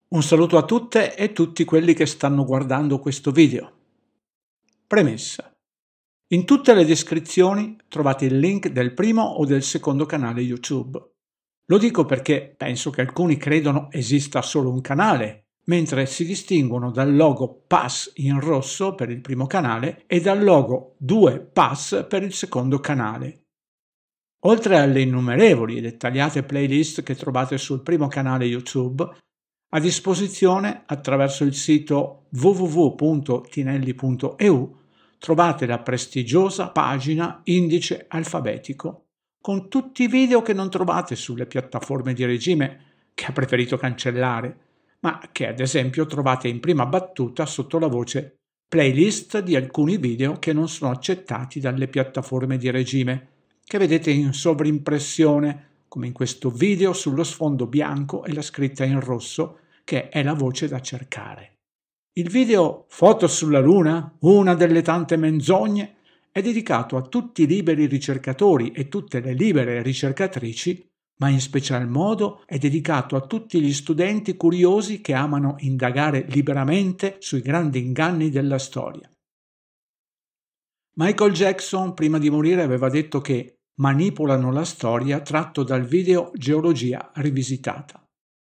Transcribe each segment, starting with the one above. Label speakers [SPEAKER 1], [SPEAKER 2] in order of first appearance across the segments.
[SPEAKER 1] Un saluto a tutte e tutti quelli che stanno guardando questo video. Premessa. In tutte le descrizioni trovate il link del primo o del secondo canale YouTube. Lo dico perché penso che alcuni credono esista solo un canale, mentre si distinguono dal logo PAS in rosso per il primo canale e dal logo 2 PAS per il secondo canale. Oltre alle innumerevoli e dettagliate playlist che trovate sul primo canale YouTube, a disposizione attraverso il sito www.tinelli.eu trovate la prestigiosa pagina Indice Alfabetico con tutti i video che non trovate sulle piattaforme di regime che ha preferito cancellare, ma che ad esempio trovate in prima battuta sotto la voce playlist di alcuni video che non sono accettati dalle piattaforme di regime, che vedete in sovrimpressione come in questo video sullo sfondo bianco e la scritta in rosso, che è la voce da cercare. Il video Foto sulla Luna, una delle tante menzogne, è dedicato a tutti i liberi ricercatori e tutte le libere ricercatrici, ma in special modo è dedicato a tutti gli studenti curiosi che amano indagare liberamente sui grandi inganni della storia. Michael Jackson, prima di morire, aveva detto che manipolano la storia tratto dal video Geologia rivisitata.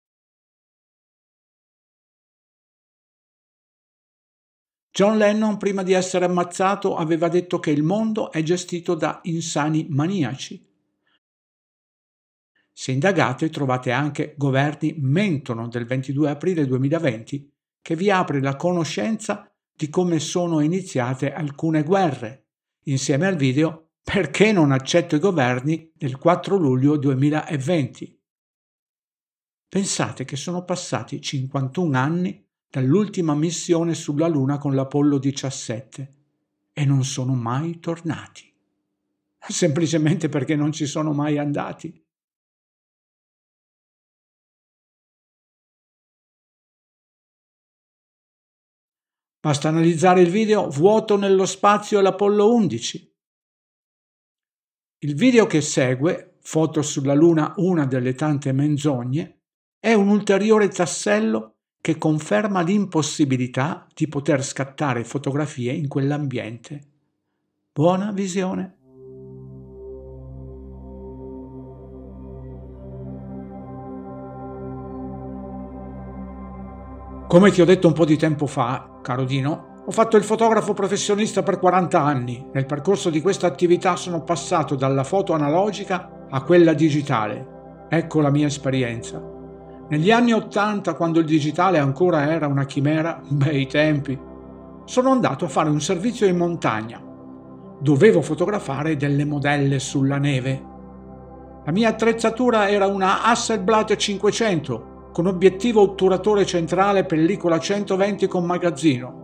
[SPEAKER 1] John Lennon, prima di essere ammazzato, aveva detto che il mondo è gestito da insani maniaci. Se indagate trovate anche Governi mentono del 22 aprile 2020, che vi apre la conoscenza di come sono iniziate alcune guerre, insieme al video Perché non accetto i governi del 4 luglio 2020. Pensate che sono passati 51 anni dall'ultima missione sulla Luna con l'Apollo 17 e non sono mai tornati. Semplicemente perché non ci sono mai andati. Basta analizzare il video Vuoto nello spazio e l'Apollo 11. Il video che segue, Foto sulla Luna, una delle tante menzogne, è un ulteriore tassello che conferma l'impossibilità di poter scattare fotografie in quell'ambiente. Buona visione! Come ti ho detto un po' di tempo fa, caro Dino, ho fatto il fotografo professionista per 40 anni. Nel percorso di questa attività sono passato dalla foto analogica a quella digitale. Ecco la mia esperienza. Negli anni 80, quando il digitale ancora era una chimera, bei tempi, sono andato a fare un servizio in montagna. Dovevo fotografare delle modelle sulla neve. La mia attrezzatura era una Hasselblad 500 con obiettivo otturatore centrale, pellicola 120 con magazzino.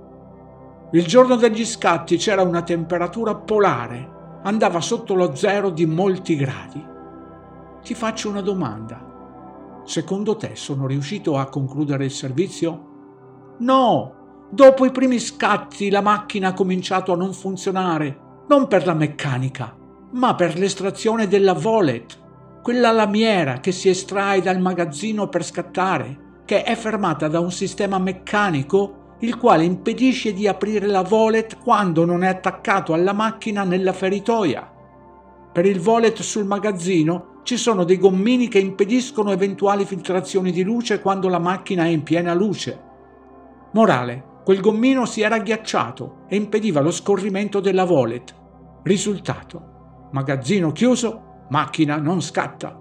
[SPEAKER 1] Il giorno degli scatti c'era una temperatura polare, andava sotto lo zero di molti gradi. Ti faccio una domanda. Secondo te sono riuscito a concludere il servizio? No! Dopo i primi scatti la macchina ha cominciato a non funzionare, non per la meccanica, ma per l'estrazione della volet, quella lamiera che si estrae dal magazzino per scattare, che è fermata da un sistema meccanico il quale impedisce di aprire la volet quando non è attaccato alla macchina nella feritoia. Per il volet sul magazzino ci sono dei gommini che impediscono eventuali filtrazioni di luce quando la macchina è in piena luce. Morale, quel gommino si era ghiacciato e impediva lo scorrimento della volet. Risultato: magazzino chiuso, macchina non scatta.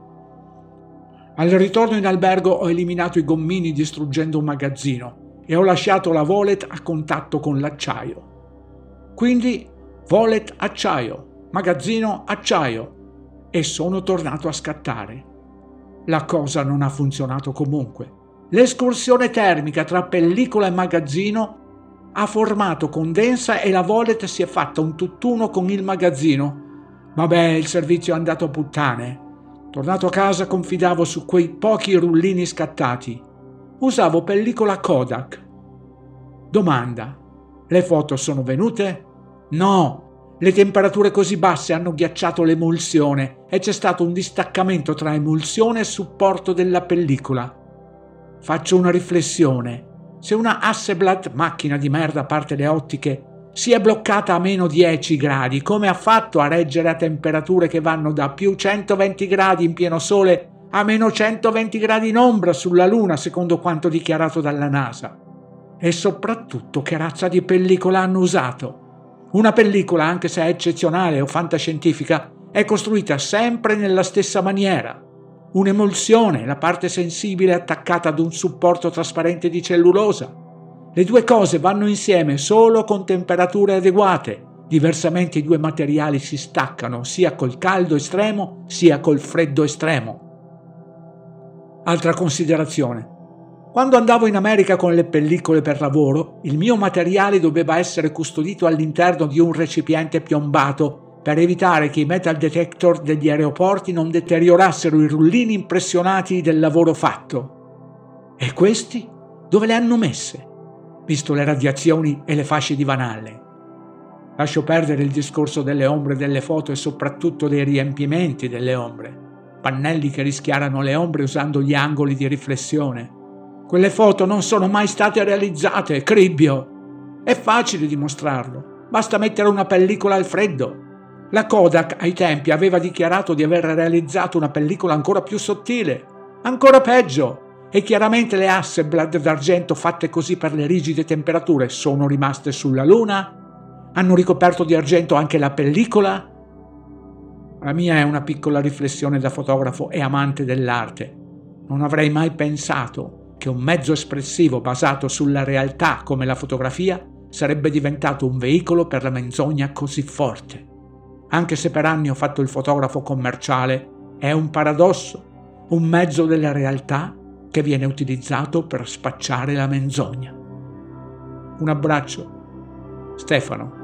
[SPEAKER 1] Al ritorno in albergo ho eliminato i gommini distruggendo un magazzino e ho lasciato la volet a contatto con l'acciaio. Quindi volet acciaio, magazzino acciaio, e sono tornato a scattare. La cosa non ha funzionato comunque. L'escursione termica tra pellicola e magazzino ha formato condensa e la volet si è fatta un tutt'uno con il magazzino. Vabbè, il servizio è andato a puttane. Tornato a casa confidavo su quei pochi rullini scattati. Usavo pellicola Kodak. Domanda: le foto sono venute? No! Le temperature così basse hanno ghiacciato l'emulsione e c'è stato un distaccamento tra emulsione e supporto della pellicola. faccio una riflessione. Se una Hasselblad, macchina di merda a parte le ottiche, si è bloccata a meno 10 gradi, come ha fatto a reggere a temperature che vanno da più 120 gradi in pieno sole a meno 120 gradi in ombra sulla Luna, secondo quanto dichiarato dalla NASA? E soprattutto che razza di pellicola hanno usato? Una pellicola, anche se è eccezionale o fantascientifica, è costruita sempre nella stessa maniera. Un'emulsione, la parte sensibile attaccata ad un supporto trasparente di cellulosa. Le due cose vanno insieme solo con temperature adeguate, diversamente i due materiali si staccano sia col caldo estremo sia col freddo estremo. Altra considerazione. Quando andavo in America con le pellicole per lavoro, il mio materiale doveva essere custodito all'interno di un recipiente piombato per evitare che i metal detector degli aeroporti non deteriorassero i rullini impressionati del lavoro fatto. E questi dove le hanno messe, visto le radiazioni e le fasce di Van Allen? Lascio perdere il discorso delle ombre delle foto e soprattutto dei riempimenti delle ombre, pannelli che rischiarano le ombre usando gli angoli di riflessione. Quelle foto non sono mai state realizzate, cribbio! È facile dimostrarlo, basta mettere una pellicola al freddo. La Kodak ai tempi aveva dichiarato di aver realizzato una pellicola ancora più sottile, ancora peggio, e chiaramente le Hasselblad d'argento fatte così per le rigide temperature sono rimaste sulla Luna? Hanno ricoperto di argento anche la pellicola? La mia è una piccola riflessione da fotografo e amante dell'arte. Non avrei mai pensato che un mezzo espressivo basato sulla realtà come la fotografia sarebbe diventato un veicolo per la menzogna così forte. Anche se per anni ho fatto il fotografo commerciale, è un paradosso, un mezzo della realtà che viene utilizzato per spacciare la menzogna. Un abbraccio. Stefano.